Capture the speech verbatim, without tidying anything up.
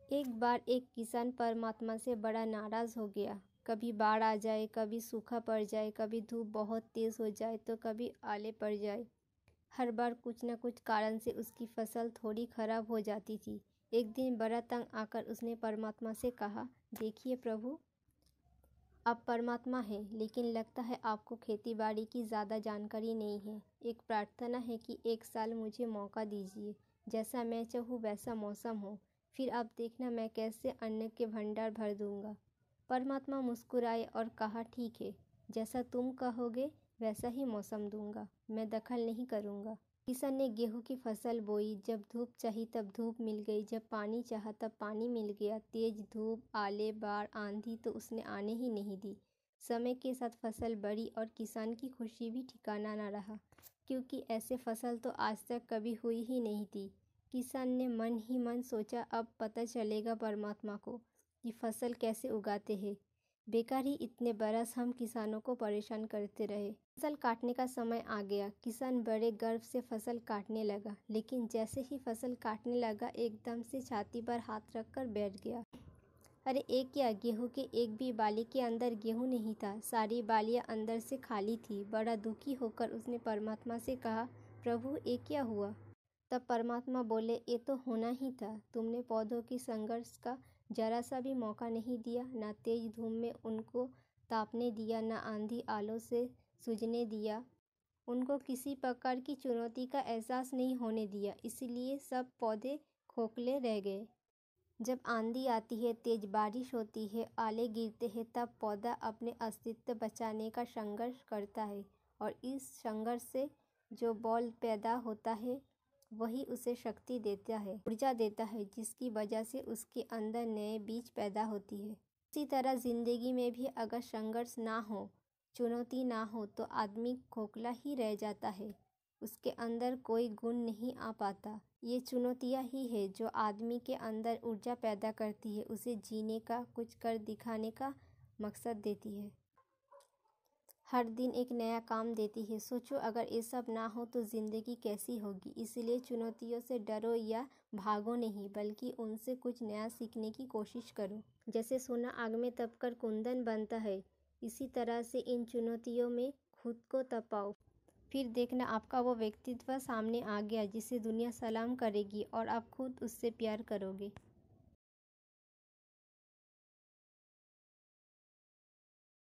एक बार एक किसान परमात्मा से बड़ा नाराज़ हो गया। कभी बाढ़ आ जाए, कभी सूखा पड़ जाए, कभी धूप बहुत तेज़ हो जाए तो कभी आले पड़ जाए। हर बार कुछ न कुछ कारण से उसकी फसल थोड़ी खराब हो जाती थी। एक दिन बड़ा तंग आकर उसने परमात्मा से कहा, देखिए प्रभु, आप परमात्मा हैं, लेकिन लगता है आपको खेती बाड़ी की ज़्यादा जानकारी नहीं है। एक प्रार्थना है कि एक साल मुझे मौका दीजिए, जैसा मैं चाहूँ वैसा मौसम हो, फिर आप देखना मैं कैसे अन्न के भंडार भर दूंगा। परमात्मा मुस्कुराए और कहा, ठीक है, जैसा तुम कहोगे वैसा ही मौसम दूंगा, मैं दखल नहीं करूंगा। किसान ने गेहूं की फसल बोई। जब धूप चाही तब धूप मिल गई, जब पानी चाहा तब पानी मिल गया। तेज धूप, आले, बाढ़, आंधी तो उसने आने ही नहीं दी। समय के साथ फसल बढ़ी और किसान की खुशी भी ठिकाना न रहा, क्योंकि ऐसे फसल तो आज तक कभी हुई ही नहीं थी। किसान ने मन ही मन सोचा, अब पता चलेगा परमात्मा को कि फसल कैसे उगाते हैं। बेकार ही इतने बरस हम किसानों को परेशान करते रहे। फसल काटने का समय आ गया। किसान बड़े गर्व से फसल काटने लगा, लेकिन जैसे ही फसल काटने लगा एकदम से छाती पर हाथ रखकर बैठ गया। अरे एक क्या, गेहूं के एक भी बाली के अंदर गेहूं नहीं था, सारी बालियां अंदर से खाली थी। बड़ा दुखी होकर उसने परमात्मा से कहा, प्रभु ये क्या हुआ? तब परमात्मा बोले, ये तो होना ही था। तुमने पौधों की संघर्ष का जरा सा भी मौका नहीं दिया, ना तेज धूप में उनको तापने दिया, ना आंधी आलों से सूझने दिया। उनको किसी प्रकार की चुनौती का एहसास नहीं होने दिया, इसलिए सब पौधे खोखले रह गए। जब आंधी आती है, तेज बारिश होती है, आले गिरते हैं, तब पौधा अपने अस्तित्व बचाने का संघर्ष करता है, और इस संघर्ष से जो बल पैदा होता है वही उसे शक्ति देता है, ऊर्जा देता है, जिसकी वजह से उसके अंदर नए बीज पैदा होती है। इसी तरह जिंदगी में भी अगर संघर्ष ना हो, चुनौती ना हो, तो आदमी खोखला ही रह जाता है, उसके अंदर कोई गुण नहीं आ पाता। ये चुनौतियाँ ही है जो आदमी के अंदर ऊर्जा पैदा करती है, उसे जीने का, कुछ कर दिखाने का मकसद देती है, हर दिन एक नया काम देती है। सोचो अगर ये सब ना हो तो ज़िंदगी कैसी होगी। इसलिए चुनौतियों से डरो या भागो नहीं, बल्कि उनसे कुछ नया सीखने की कोशिश करो। जैसे सोना आग में तपकर कुंदन बनता है, इसी तरह से इन चुनौतियों में खुद को तपाओ, फिर देखना आपका वो व्यक्तित्व सामने आ गया जिसे दुनिया सलाम करेगी और आप खुद उससे प्यार करोगे।